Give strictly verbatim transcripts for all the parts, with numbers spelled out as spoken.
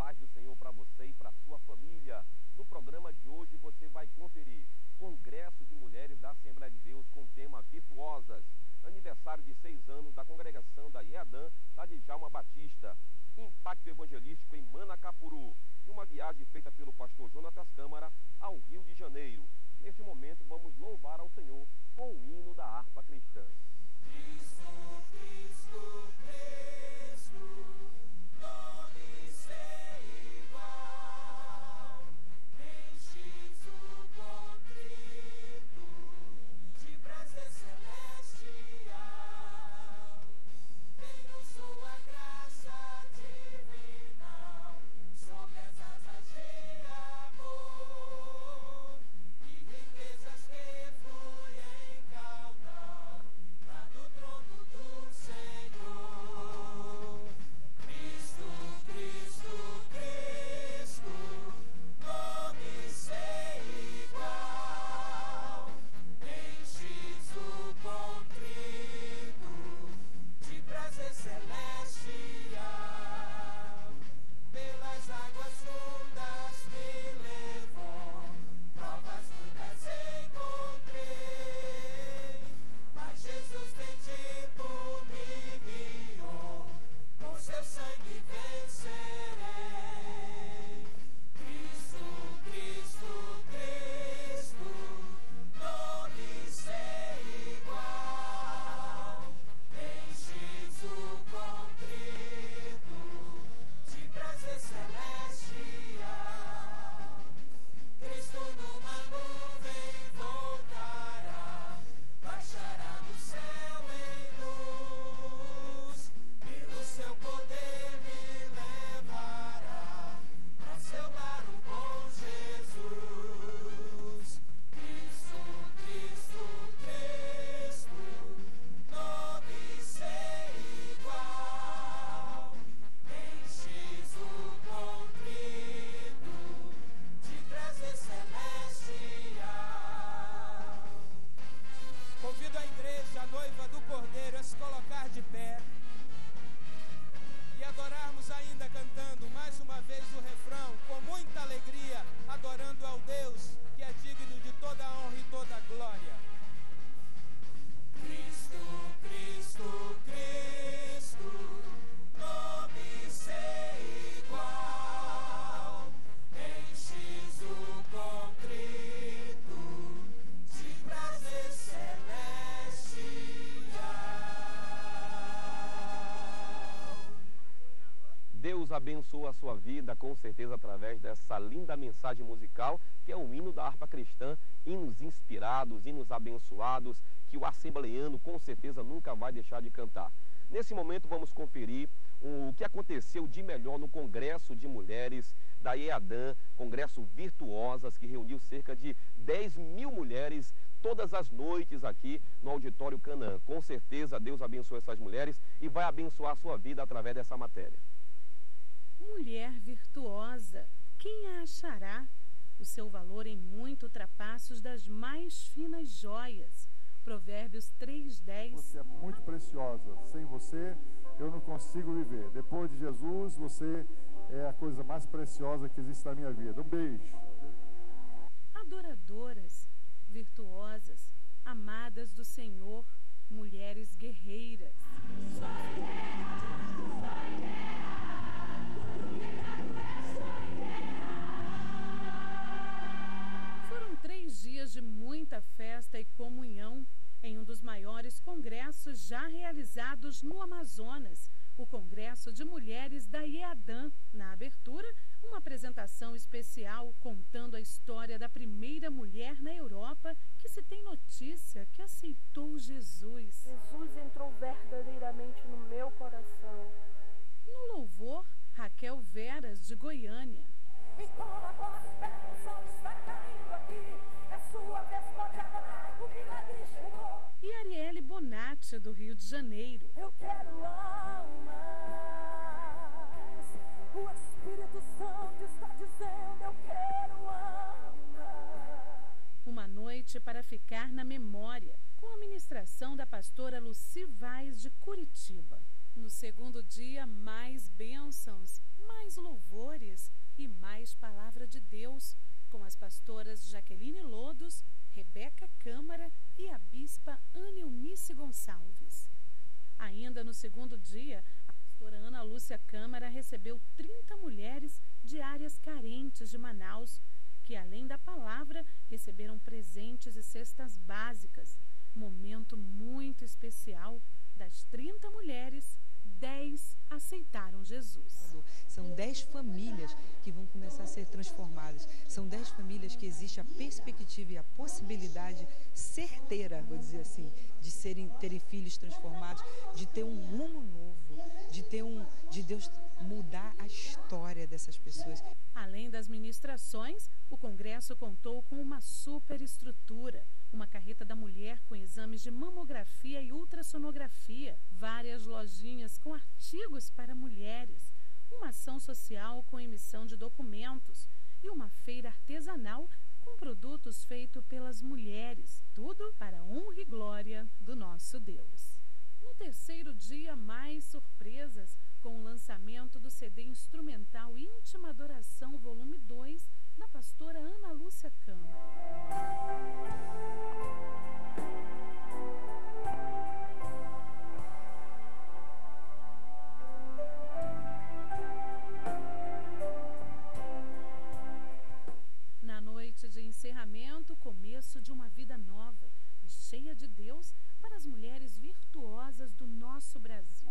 paz do Senhor para você e para sua família. No programa de hoje você vai conferir Congresso de Mulheres da Assembleia de Deus com tema Virtuosas, aniversário de seis anos da congregação da IEADAN da Djalma Batista, impacto evangelístico em Manacapuru e uma viagem feita pelo pastor Jonatas Câmara ao Rio de Janeiro. Neste momento vamos louvar ao Senhor com o hino da harpa cristã. Cristo, Cristo, Cristo, nome sem igual, enches o contrito de prazer celestial, tenho sua graça divinal sobre as asas de amor e riquezas que fluem em caudal lá do trono do Senhor. Cristo, Cristo, Cristo, nome sem igual, enches o contrito de prazer celestial, pelas águas fundas me levou, provas muitas encontrei, mas Jesus bendito me guiou, com seu sangue vencerei. Cristo, Cristo, Cristo, nome sem igual, enches o contrito de prazer celestial. Cristo numa nuvem voltará, baixará do céu em luz, pelo seu poder me levará pra seu lar o bom Jesus. Cristo, Cristo, Cristo, nome sem igual, enches o contrito de prazer celestial. Convido a igreja, a noiva do Cordeiro, a se colocar de pé e adorarmos ainda cantando mais uma vez o refrão, com muita alegria, adorando ao Deus que é digno de toda a honra e toda a glória. Cristo, Cristo, Cristo, nome sem igual, enches o contrito de prazer celestial. Deus abençoa a sua vida, com certeza, através dessa linda mensagem musical, que é o hino da harpa cristã, hinos inspirados, hinos abençoados, que o assembleiano, com certeza, nunca vai deixar de cantar. Nesse momento, vamos conferir o que aconteceu de melhor no Congresso de Mulheres da IEADAN, Congresso Virtuosas, que reuniu cerca de dez mil mulheres todas as noites aqui no Auditório Canaã. Com certeza, Deus abençoa essas mulheres e vai abençoar a sua vida através dessa matéria. Mulher virtuosa, quem a achará? O seu valor em muito ultrapassos das mais finas joias. Provérbios três, dez. Você é muito preciosa. Sem você, eu não consigo viver. Depois de Jesus, você é a coisa mais preciosa que existe na minha vida. Um beijo. Adoradoras, virtuosas, amadas do Senhor, mulheres guerreiras. Foram três dias de muita festa e comunhão em um dos maiores congressos já realizados no Amazonas, o Congresso de Mulheres da IEADAN. Na abertura, uma apresentação especial contando a história da primeira mulher na Europa que se tem notícia que aceitou Jesus. Jesus entrou verdadeiramente no meu coração. No louvor, Raquel Veras, de Goiânia. Então agora espera, o sol está caindo aqui, é sua vez, pode adorar, o milagre chegou. E Arielle Bonatti, do Rio de Janeiro. Eu quero almas, o Espírito Santo está dizendo, eu quero almas. Uma noite para ficar na memória, com a ministração da pastora Luci Vaz, de Curitiba. No segundo dia, mais bênçãos, mais louvores e mais palavra de Deus, com as pastoras Jaqueline Lodos, Rebeca Câmara e a bispa Ana Eunice Gonçalves. Ainda no segundo dia, a pastora Ana Lúcia Câmara recebeu trinta mulheres de áreas carentes de Manaus, que além da palavra, receberam presentes e cestas básicas. Momento muito especial. Das trinta mulheres, dez aceitaram Jesus. São dez famílias que vão começar a ser transformadas. São dez famílias que existe a perspectiva e a possibilidade certeira, vou dizer assim, de serem, terem filhos transformados, de ter um rumo novo, de ter um, de Deus mudar a história dessas pessoas. Além das ministrações, o congresso contou com uma superestrutura, uma carreta da mulher com exames de mamografia e ultrassonografia, várias lojinhas com artigos para mulheres, uma ação social com emissão de documentos e uma feira artesanal com produtos feitos pelas mulheres, tudo para a honra e glória do nosso Deus. No terceiro dia, mais surpresas, com o lançamento do C D instrumental Íntima Adoração volume dois, da pastora Ana Lúcia Câmara. Na noite de encerramento, começo de uma vida nova e cheia de Deus para as mulheres virtuosas do nosso Brasil.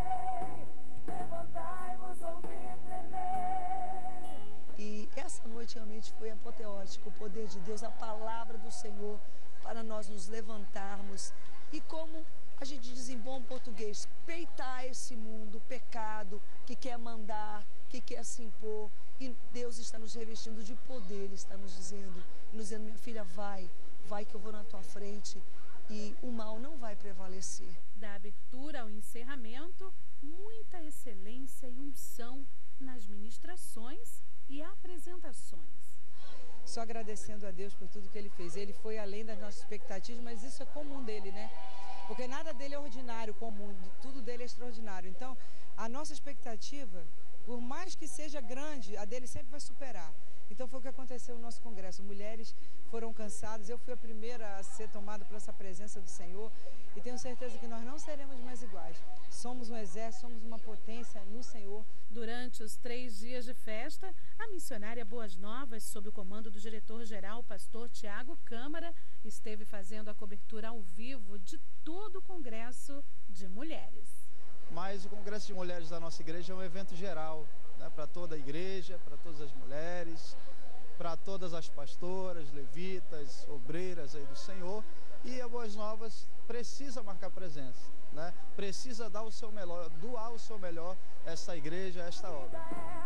E essa noite realmente foi apoteótica, o poder de Deus, a palavra do Senhor para nós nos levantarmos e, como a gente diz em bom português, peitar esse mundo, o pecado que quer mandar, que quer se impor. E Deus está nos revestindo de poder, Ele está nos dizendo, nos dizendo, minha filha, vai, vai que eu vou na tua frente e o mal não vai prevalecer. Da abertura ao encerramento, muita excelência e unção nas ministrações e apresentações. Só agradecendo a Deus por tudo que Ele fez. Ele foi além das nossas expectativas, mas isso é comum dele, né? Porque nada dele é ordinário, comum, tudo dele é extraordinário. Então, a nossa expectativa, por mais que seja grande, a dele sempre vai superar. Então foi o que aconteceu no nosso congresso. Mulheres foram cansadas, eu fui a primeira a ser tomada por essa presença do Senhor e tenho certeza que nós não seremos mais iguais. Somos um exército, somos uma potência no Senhor. Durante os três dias de festa, a missionária Boas Novas, sob o comando do diretor-geral, pastor Tiago Câmara, esteve fazendo a cobertura ao vivo de todo o congresso de mulheres. Mas o Congresso de Mulheres da nossa igreja é um evento geral, né, para toda a igreja, para todas as mulheres, para todas as pastoras, levitas, obreiras aí do Senhor. E a Boas Novas precisa marcar presença, né? Precisa dar o seu melhor, doar o seu melhor a essa igreja, a esta obra.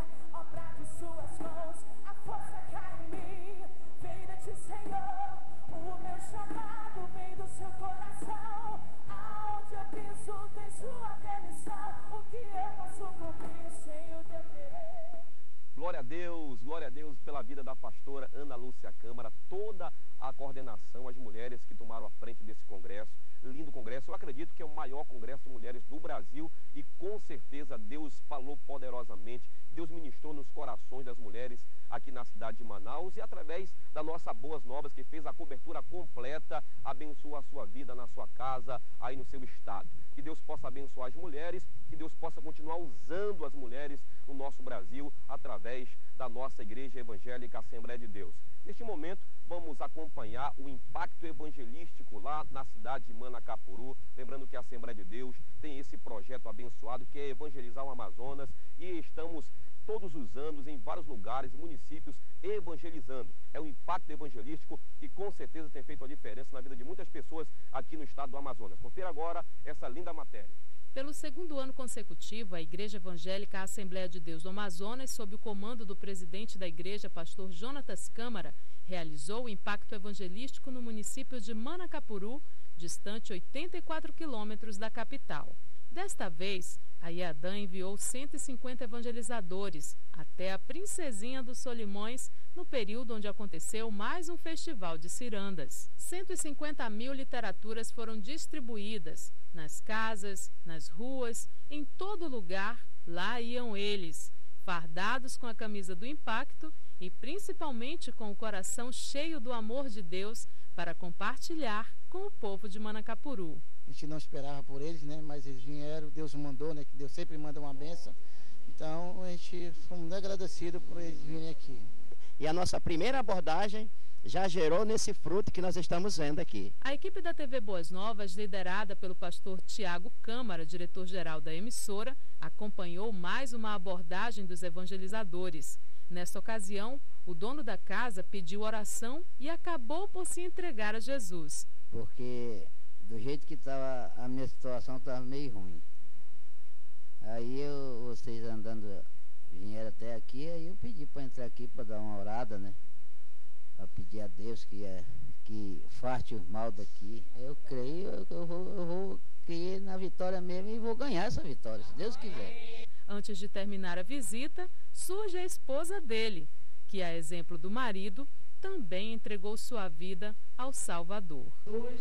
Obra de suas mãos, a força cai em mim, vem de ti, Senhor, o meu chamado vem do seu coração, aonde eu piso tem sua permissão, o que eu posso cumprir sem o teu querer. Glória a Deus, glória a Deus pela vida da pastora Ana Lúcia Câmara, toda a coordenação, as mulheres que tomaram a frente desse congresso, lindo congresso. Eu acredito que é o maior congresso de mulheres do Brasil e com certeza Deus falou poderosamente, Deus ministrou nos corações das mulheres aqui na cidade de Manaus e através da nossa Boas Novas, que fez a cobertura completa, abençoa a sua vida na sua casa, aí no seu estado. Que Deus possa abençoar as mulheres, que Deus possa continuar usando as mulheres no nosso Brasil através da nossa Igreja Evangélica Assembleia de Deus. Neste momento, vamos acompanhar o impacto evangelístico lá na cidade de Manacapuru. Lembrando que a Assembleia de Deus tem esse projeto abençoado que é evangelizar o Amazonas e estamos todos os anos em vários lugares, municípios, evangelizando. É um impacto evangelístico que com certeza tem feito a diferença na vida de muitas pessoas aqui no estado do Amazonas. Confira agora essa linda matéria. Pelo segundo ano consecutivo, a Igreja Evangélica Assembleia de Deus do Amazonas, sob o comando do presidente da igreja, pastor Jonatas Câmara, realizou o impacto evangelístico no município de Manacapuru, distante oitenta e quatro quilômetros da capital. Desta vez, A IEADAN enviou cento e cinquenta evangelizadores até a Princesinha dos Solimões, no período onde aconteceu mais um festival de cirandas. cento e cinquenta mil literaturas foram distribuídas nas casas, nas ruas, em todo lugar. Lá iam eles, fardados com a camisa do Impacto e principalmente com o coração cheio do amor de Deus para compartilhar com o povo de Manacapuru. A gente não esperava por eles, né? Mas eles vieram, Deus mandou, né? Que Deus sempre manda uma bênção. Então a gente foi muito agradecido por eles virem aqui. E a nossa primeira abordagem já gerou nesse fruto que nós estamos vendo aqui. A equipe da T V Boas Novas, liderada pelo pastor Tiago Câmara, diretor-geral da emissora, acompanhou mais uma abordagem dos evangelizadores. Nesta ocasião, o dono da casa pediu oração e acabou por se entregar a Jesus. Porque do jeito que estava a minha situação estava meio ruim. Aí eu, vocês andando, vieram até aqui, aí eu pedi para entrar aqui para dar uma orada, né? Para pedir a Deus que, é, que falte o mal daqui. Eu creio, eu, eu, vou, eu vou crer na vitória mesmo e vou ganhar essa vitória, se Deus quiser. Antes de terminar a visita, surge a esposa dele, que, a exemplo do marido, também entregou sua vida ao Salvador. Jesus,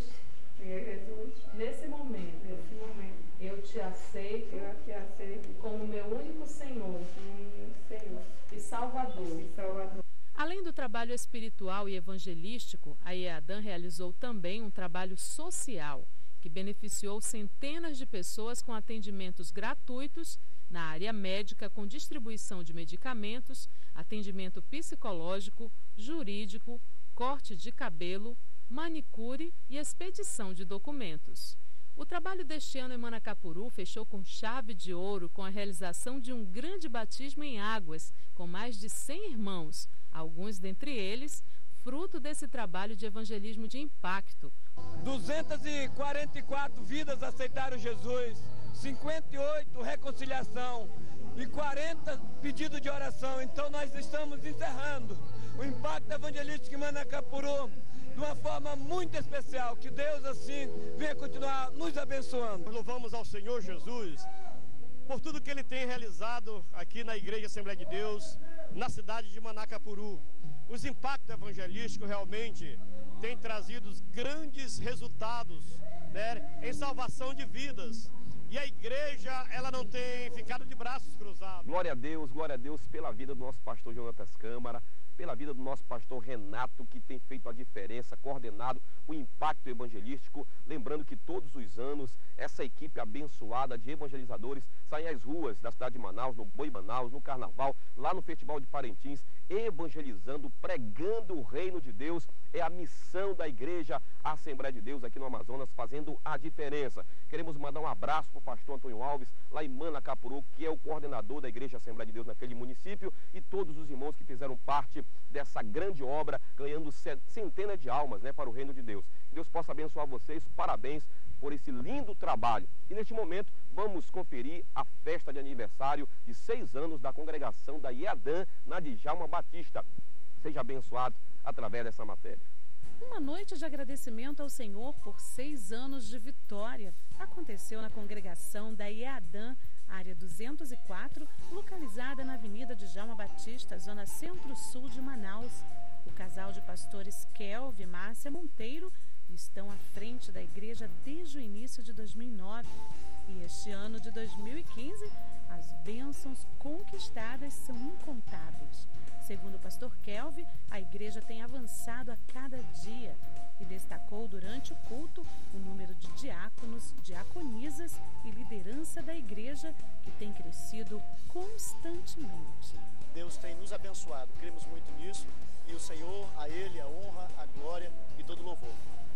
Jesus, nesse momento, nesse momento, eu te aceito, eu te aceito como meu único Senhor, como Senhor e Salvador. e Salvador. Além do trabalho espiritual e evangelístico, a IEADAN realizou também um trabalho social, que beneficiou centenas de pessoas com atendimentos gratuitos na área médica, com distribuição de medicamentos, atendimento psicológico, jurídico, corte de cabelo, manicure e expedição de documentos. O trabalho deste ano em Manacapuru fechou com chave de ouro com a realização de um grande batismo em águas, com mais de cem irmãos, alguns dentre eles fruto desse trabalho de evangelismo de impacto. duzentas e quarenta e quatro vidas aceitaram Jesus, cinquenta e oito reconciliação e quarenta pedidos de oração. Então nós estamos encerrando o impacto evangelístico em Manacapuru de uma forma muito especial. Que Deus assim venha continuar nos abençoando. Nós louvamos ao Senhor Jesus por tudo que Ele tem realizado aqui na Igreja Assembleia de Deus, na cidade de Manacapuru. Os impactos evangelísticos realmente têm trazido grandes resultados, né, em salvação de vidas. E a igreja, ela não tem ficado de braços cruzados. Glória a Deus, glória a Deus pela vida do nosso pastor Jonatas Câmara, pela vida do nosso pastor Renato, que tem feito a diferença, coordenado o impacto evangelístico. Lembrando que todos os anos, essa equipe abençoada de evangelizadores sai às ruas da cidade de Manaus, no Boi Manaus, no Carnaval, lá no Festival de Parintins, evangelizando, pregando o reino de Deus. É a missão da igreja Assembleia de Deus aqui no Amazonas, fazendo a diferença. Queremos mandar um abraço para o pastor Antônio Alves, lá em Manacapuru, que é o coordenador da igreja Assembleia de Deus naquele município, e todos os irmãos que fizeram parte dessa grande obra, ganhando centenas de almas, né, para o reino de Deus. Que Deus possa abençoar vocês, parabéns por esse lindo trabalho. E neste momento vamos conferir a festa de aniversário de seis anos da congregação da IEADAN na Djalma Batista. Seja abençoado através dessa matéria. Uma noite de agradecimento ao Senhor por seis anos de vitória aconteceu na congregação da IEADAN, área duzentos e quatro, localizada na Avenida Djalma Batista, zona centro-sul de Manaus. O casal de pastores Kelvin e Márcia Monteiro estão à frente da igreja desde o início de dois mil e nove. E este ano de dois mil e quinze, as bênçãos conquistadas são incontáveis. Segundo o pastor Kelvin, a igreja tem avançado a cada dia e destacou durante o culto o número de diáconos, diaconisas e liderança da igreja, que tem crescido constantemente. Deus tem nos abençoado, cremos muito nisso, e o Senhor, a Ele, a honra, a glória e todo louvor.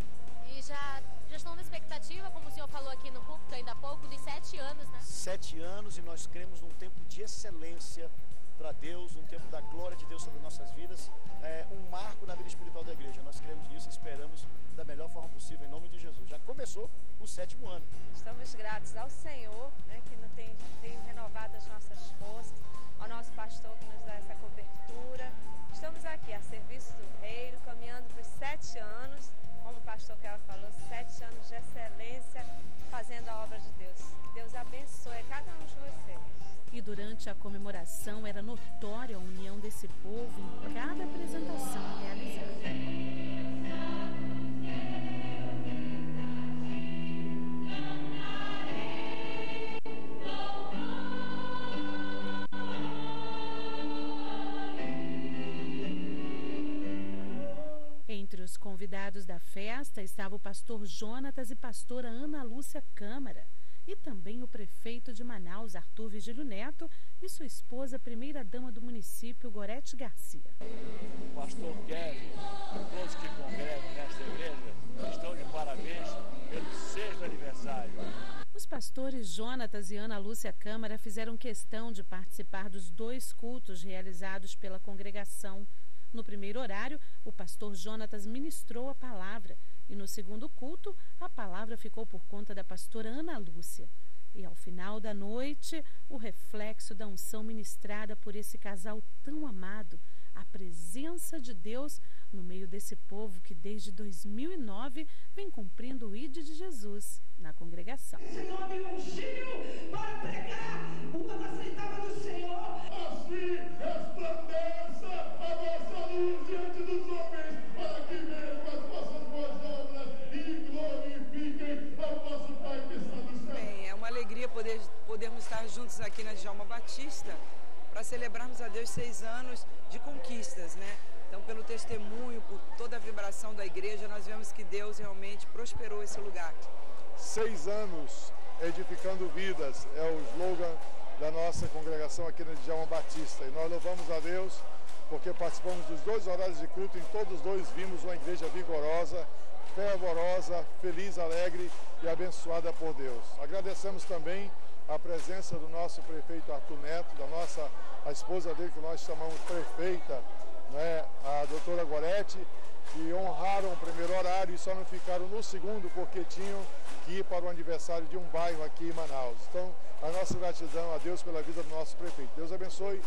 E já, já estão na expectativa, como o senhor falou aqui no púlpito ainda há pouco, de sete anos, né? Sete anos, e nós cremos num tempo de excelência para Deus, um tempo da glória de Deus sobre nossas vidas, é um marco na vida espiritual da igreja. Nós cremos nisso e esperamos da melhor forma possível, em nome de Jesus. Já começou o sétimo ano. Estamos gratos ao Senhor, né, que não tem, tem renovado as nossas forças, ao nosso pastor que nos dá essa cobertura. Estamos aqui a serviço do reino, caminhando por sete anos, como o pastor Kelvin falou, sete anos de excelência fazendo a obra de Deus. Que Deus abençoe cada um de vocês. E durante a comemoração era notória a união desse povo em cada apresentação realizada. Entre os convidados da festa estava o pastor Jonatas e pastora Ana Lúcia Câmara, e também o prefeito de Manaus, Arthur Vigílio Neto, e sua esposa, primeira-dama do município, Gorete Garcia. O pastor Kevin, todos que congregam nesta igreja, estão de parabéns pelo sexto aniversário. Os pastores Jonatas e Ana Lúcia Câmara fizeram questão de participar dos dois cultos realizados pela congregação. No primeiro horário, o pastor Jonatas ministrou a palavra e no segundo culto, a palavra ficou por conta da pastora Ana Lúcia. E ao final da noite, o reflexo da unção ministrada por esse casal tão amado, a presença de Deus no meio desse povo que desde dois mil e nove vem cumprindo o I D de Jesus na congregação. Esse nome ungiu para pregar o inaceitável do Senhor. Assim resplandeça a vossa luz diante dos homens, para que vejam as vossas boas obras e glorifiquem ao vosso Pai que está no céu. Bem, é uma alegria poder, podermos estar juntos aqui na Djalma Batista para celebrarmos a Deus seis anos de conquistas, né? Então, pelo testemunho, por toda a vibração da igreja, nós vemos que Deus realmente prosperou esse lugar. Seis anos edificando vidas é o slogan da nossa congregação aqui na Djalma Batista. E nós louvamos a Deus porque participamos dos dois horários de culto e em todos os dois vimos uma igreja vigorosa, fervorosa, feliz, alegre e abençoada por Deus. Agradecemos também a presença do nosso prefeito Arthur Neto, da nossa, a esposa dele que nós chamamos prefeita, né, a doutora Gorete, que honraram o primeiro horário e só não ficaram no segundo porque tinham que ir para o aniversário de um bairro aqui em Manaus. Então, a nossa gratidão a Deus pela vida do nosso prefeito. Deus abençoe.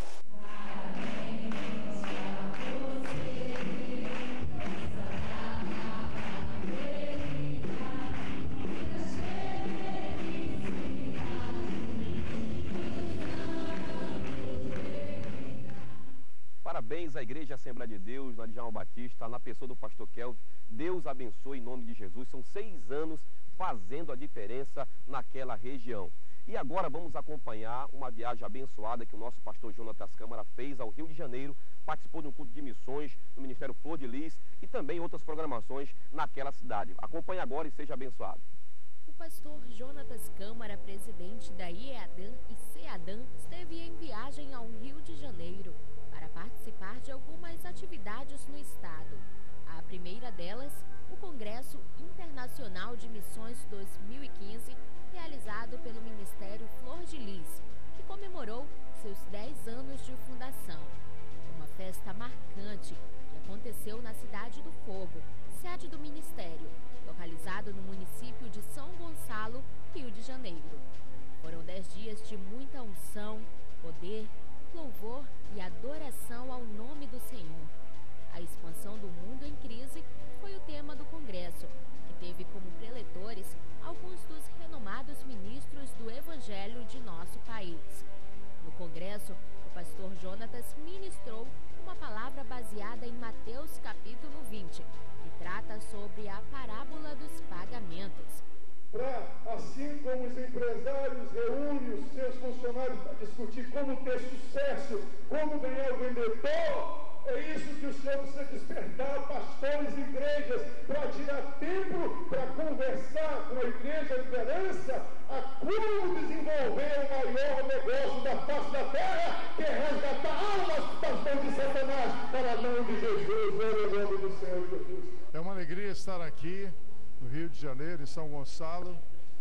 Parabéns à Igreja Assembleia de Deus, na Djalma Batista, na pessoa do pastor Kelvin. Deus abençoe em nome de Jesus. São seis anos fazendo a diferença naquela região. E agora vamos acompanhar uma viagem abençoada que o nosso pastor Jonatas Câmara fez ao Rio de Janeiro. Participou de um culto de missões no Ministério Flor de Lis e também outras programações naquela cidade. Acompanhe agora e seja abençoado. O pastor Jonatas Câmara, presidente da IEADAN e CEADAN, esteve em viagem ao Rio de Janeiro para participar de algumas atividades no estado. A primeira delas, o Congresso Internacional de Missões dois mil e quinze, realizado pelo Ministério Flor de Lis, que comemorou seus dez anos de fundação. Uma festa marcante que aconteceu na Cidade do Fogo, sede do Ministério, localizado no município de São Gonçalo, Rio de Janeiro. Foram dez dias de muita unção, poder, louvor e adoração ao nome do Senhor. A expansão do mundo em crise foi o tema do congresso, que teve como preletores alguns dos renomados ministros do Evangelho de nosso país. No congresso, o pastor Jonatas ministrou uma palavra baseada em Mateus capítulo vinte, que trata sobre a parábola dos pagamentos. Para, assim como os empresários reúnem os seus funcionários para discutir como ter sucesso, como ganhar o vendedor, é isso que o Senhor precisa despertar pastores e igrejas para tirar tempo para conversar com a igreja, a liderança, a como desenvolver o maior negócio da face da terra, que é resgatar almas das mãos de Satanás para a mão de Jesus, no nome do Senhor Jesus. É uma alegria estar aqui no Rio de Janeiro, em São Gonçalo,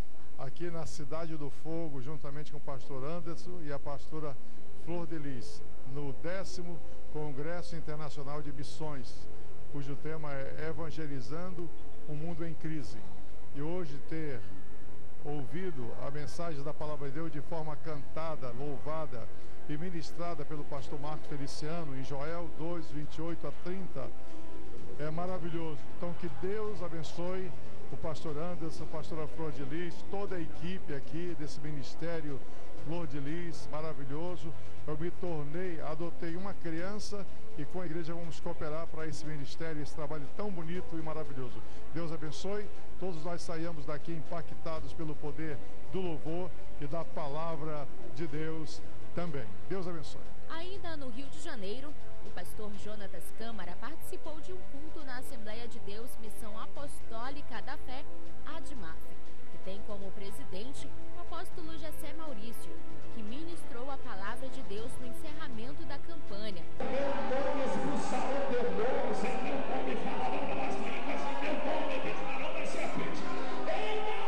aqui na Cidade do Fogo, juntamente com o pastor Anderson e a pastora Flor de Lis, no décimo Congresso Internacional de Missões, cujo tema é Evangelizando um Mundo em Crise. E hoje ter ouvido a mensagem da Palavra de Deus de forma cantada, louvada e ministrada pelo pastor Marcos Feliciano em Joel dois, vinte e oito a trinta, é maravilhoso. Então, que Deus abençoe o pastor Anderson, a pastora Flor de Lis, toda a equipe aqui desse ministério Flor de Lis, maravilhoso. Eu me tornei, adotei uma criança e com a igreja vamos cooperar para esse ministério, esse trabalho tão bonito e maravilhoso. Deus abençoe, todos nós saímos daqui impactados pelo poder do louvor e da palavra de Deus também. Deus abençoe. Ainda no Rio de Janeiro, o pastor Jonatas Câmara participou de um culto na Assembleia de Deus Missão Apostólica da Fé, ADMAF, que tem como presidente o apóstolo Jessé Maurício, que ministrou a palavra de Deus no encerramento da campanha. Meu nome expulsarão demônios, em meu nome falarão novas línguas, em meu nome pisarão na serpente. Em meu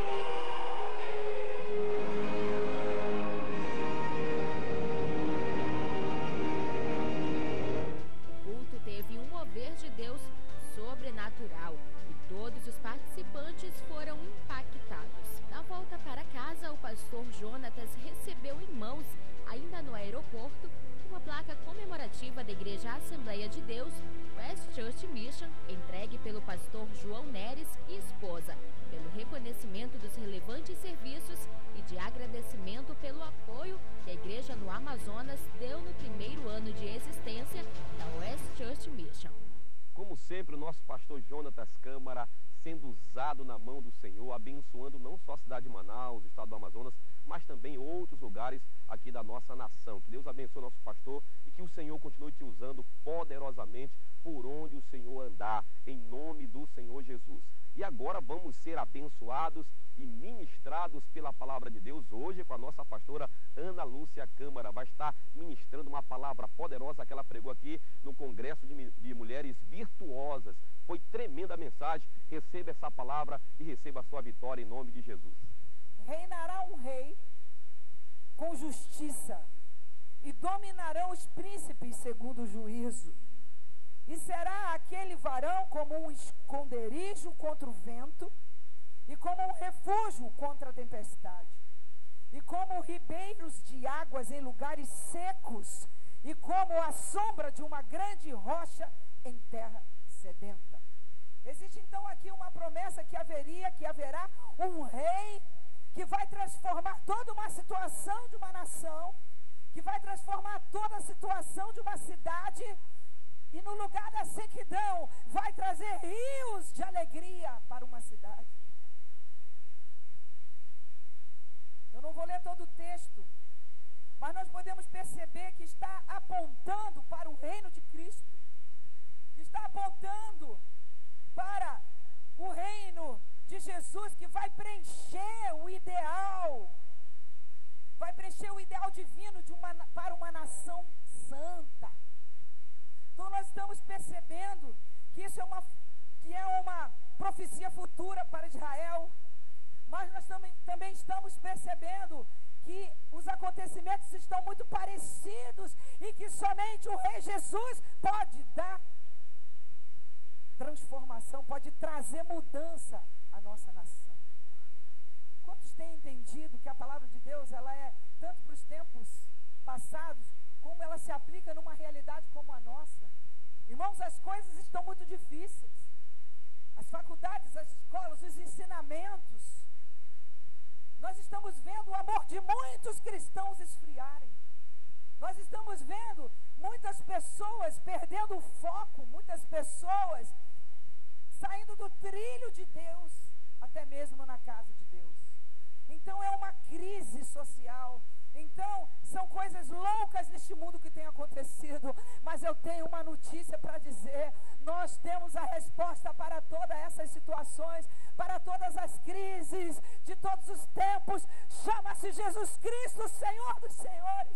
teve um mover de Deus sobrenatural e todos os participantes foram impactados. Na volta para casa, o pastor Jonatas recebeu em mãos, ainda no aeroporto, uma placa comemorativa da Igreja Assembleia de Deus, West Church Mission, entregue pelo pastor João Neres e esposa, pelo reconhecimento dos relevantes serviços e de agradecimento pelo apoio que a igreja no Amazonas deu no primeiro ano de existência da West Church Mission. Como sempre, o nosso pastor Jonatas Câmara sendo usado na mão do Senhor, abençoando não só a cidade de Manaus, o estado do Amazonas, mas também outros lugares aqui da nossa nação. Que Deus abençoe o nosso pastor e que o Senhor continue te usando poderosamente por onde o Senhor andar, em nome do Senhor Jesus. E agora vamos ser abençoados e ministrados pela palavra de Deus hoje com a nossa pastora Ana Lúcia Câmara. Vai estar ministrando uma palavra poderosa que ela pregou aqui no Congresso de, de Mulheres Virtuosas. Foi tremenda a mensagem. Receba essa palavra e receba a sua vitória em nome de Jesus. Reinará um rei com justiça e dominarão os príncipes segundo o juízo. E será aquele varão como um esconderijo contra o vento, e como um refúgio contra a tempestade, e como ribeiros de águas em lugares secos, e como a sombra de uma grande rocha em terra sedenta. Existe então aqui uma promessa que haveria, que haverá um rei que vai transformar toda uma situação de uma nação, que vai transformar toda a situação de uma cidade, e no lugar da sequidão vai trazer rios de alegria para uma cidade. Eu não vou ler todo o texto, mas nós podemos perceber que está apontando para o reino de Cristo, que está apontando para o reino de Jesus, que vai preencher o ideal, vai preencher o ideal divino de uma, para uma nação santa. Então nós estamos percebendo que isso é uma, que é uma profecia futura para Israel, mas nós também, também estamos percebendo que os acontecimentos estão muito parecidos e que somente o Rei Jesus pode dar transformação, pode trazer mudança à nossa nação. Quantos têm entendido que a palavra de Deus, ela é tanto para os tempos passados, como ela se aplica numa realidade como a nossa? Irmãos, as coisas estão muito difíceis. As faculdades, as escolas, os ensinamentos. Nós estamos vendo o amor de muitos cristãos esfriarem. Nós estamos vendo muitas pessoas perdendo o foco, muitas pessoas saindo do trilho de Deus, até mesmo na casa de Deus. Então é uma crise social. Então são coisas loucas neste mundo que tem acontecido, mas eu tenho uma notícia para dizer: nós temos a resposta para todas essas situações, para todas as crises de todos os tempos. Chama-se Jesus Cristo, Senhor dos Senhores.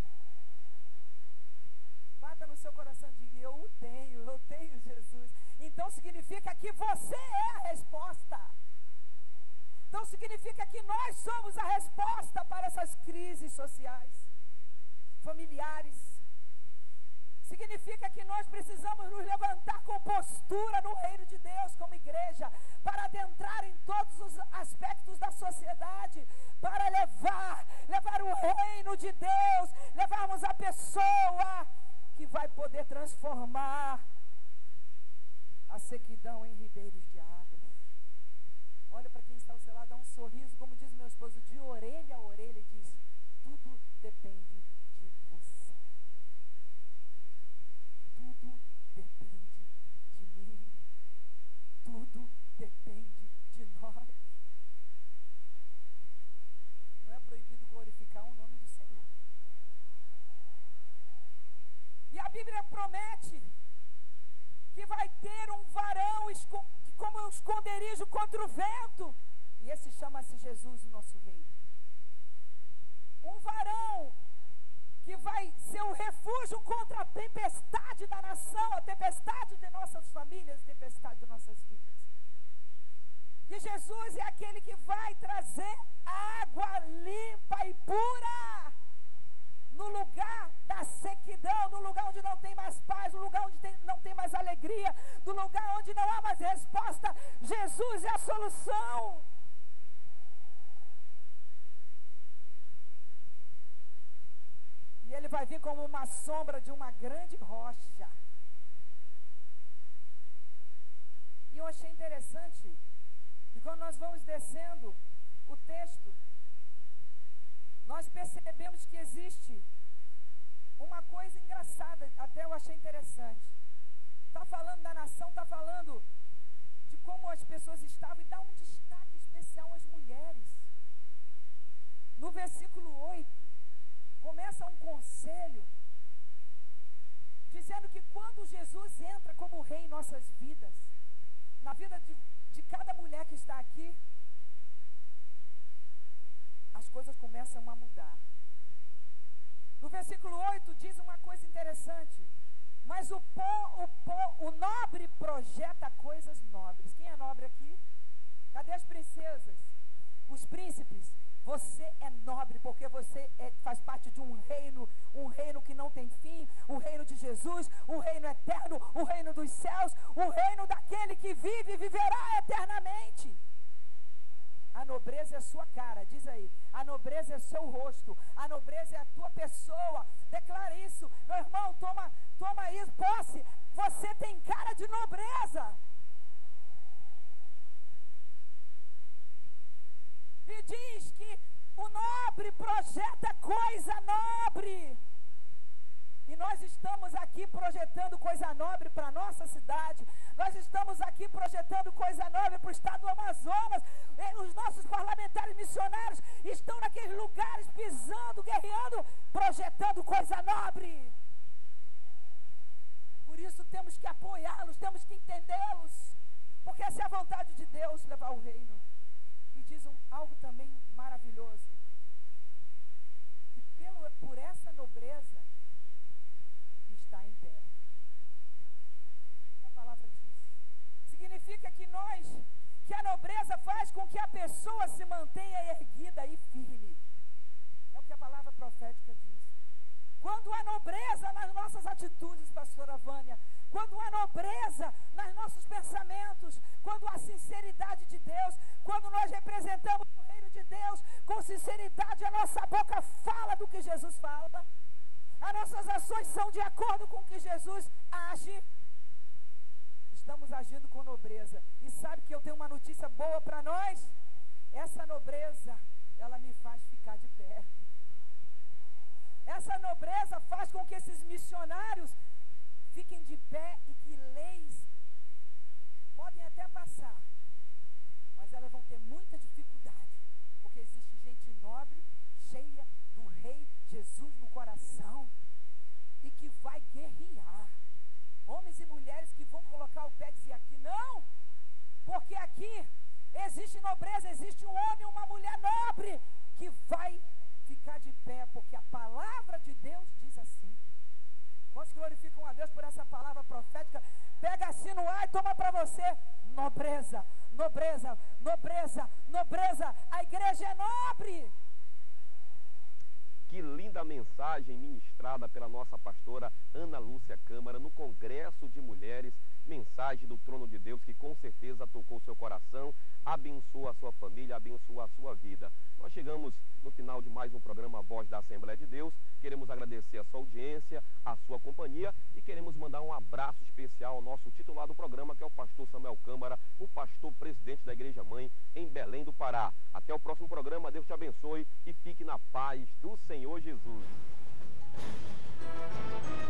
Bata no seu coração e diga: eu o tenho, eu tenho Jesus. Então significa que você é a resposta. Então significa que nós somos a resposta para essas crises sociais, familiares. Significa que nós precisamos nos levantar com postura no reino de Deus como igreja, para adentrar em todos os aspectos da sociedade, para levar, levar o reino de Deus, levarmos a pessoa que vai poder transformar a sequidão em ribeiros de águas. Olha para quem está ao seu lado, dá um sorriso, como diz meu esposo, de orelha a orelha, e diz: tudo depende de você. Tudo depende de mim. Tudo depende de nós. Não é proibido glorificar o nome do Senhor. E a Bíblia promete que vai ter um varão como um esconderijo contra o vento. E esse chama-se Jesus, o nosso Rei. Um varão que vai ser um refúgio contra a tempestade da nação, a tempestade de nossas famílias, a tempestade de nossas vidas. Que Jesus é aquele que vai trazer água limpa e pura no lugar da sequidão, no lugar onde não tem mais paz, no lugar onde tem, não tem mais alegria, no lugar onde não há mais resposta. Jesus é a solução. E ele vai vir como uma sombra de uma grande rocha. E eu achei interessante que quando nós vamos descendo o texto, nós percebemos que existe uma coisa engraçada, até eu achei interessante. Está falando da nação, está falando de como as pessoas estavam, e dá um destaque especial às mulheres. No versículo oito, começa um conselho, dizendo que quando Jesus entra como rei em nossas vidas, na vida de, de cada mulher que está aqui, as coisas começam a mudar. No versículo oito diz uma coisa interessante: mas o, pó, o, pó, o nobre projeta coisas nobres. Quem é nobre aqui? Cadê as princesas? Os príncipes? Você é nobre porque você é, faz parte de um reino, um reino que não tem fim, o reino de Jesus, o reino eterno, o reino dos céus, o reino daquele que vive e viverá eternamente. A nobreza é a sua cara, diz aí. A nobreza é o seu rosto. A nobreza é a tua pessoa. Declara isso. Meu irmão, toma, toma isso, posse. Você tem cara de nobreza. E diz que o nobre projeta coisa nobre. E nós estamos aqui projetando coisa nobre para a nossa cidade. Nós estamos aqui projetando coisa nobre para o estado do Amazonas. Os nossos parlamentares missionários estão naqueles lugares pisando, guerreando, projetando coisa nobre. Por isso temos que apoiá-los, temos que entendê-los. Porque essa é a vontade de Deus, levar o reino. E diz um, algo também maravilhoso. Que pelo, por essa nobreza está em pé. A palavra diz. Significa que nós, que a nobreza faz com que a pessoa se mantenha erguida e firme. É o que a palavra profética diz. Quando há nobreza nas nossas atitudes, pastora Vânia, quando há nobreza nos nossos pensamentos, quando há sinceridade de Deus, quando nós representamos o reino de Deus com sinceridade, a nossa boca fala do que Jesus fala. As nossas ações são de acordo com o que Jesus age. Estamos agindo com nobreza. E sabe que eu tenho uma notícia boa para nós? Essa nobreza, ela me faz ficar de pé. Essa nobreza faz com que esses missionários fiquem de pé e que leis podem até passar, mas elas vão ter muita dificuldade, porque existe gente nobre, cheia do Rei Jesus no coração e que vai guerrear. Homens e mulheres que vão colocar o pé e dizer aqui não, porque aqui existe nobreza, existe um homem, uma mulher nobre que vai ficar de pé, porque a palavra de Deus diz assim. Quantos glorificam a Deus por essa palavra profética? Pega assim no ar e toma para você. Nobreza, nobreza, nobreza, nobreza. A igreja é nobre. Que linda mensagem ministrada pela nossa pastora Ana Lúcia Câmara no Congresso de Mulheres mensagem do trono de Deus que com certeza tocou seu coração, abençoa a sua família, abençoa a sua vida. Nós chegamos no final de mais um programa Voz da Assembleia de Deus. Queremos agradecer a sua audiência, a sua companhia e queremos mandar um abraço especial ao nosso titular do programa, que é o pastor Samuel Câmara, o pastor presidente da Igreja Mãe em Belém do Pará. Até o próximo programa, Deus te abençoe e fique na paz do Senhor Jesus.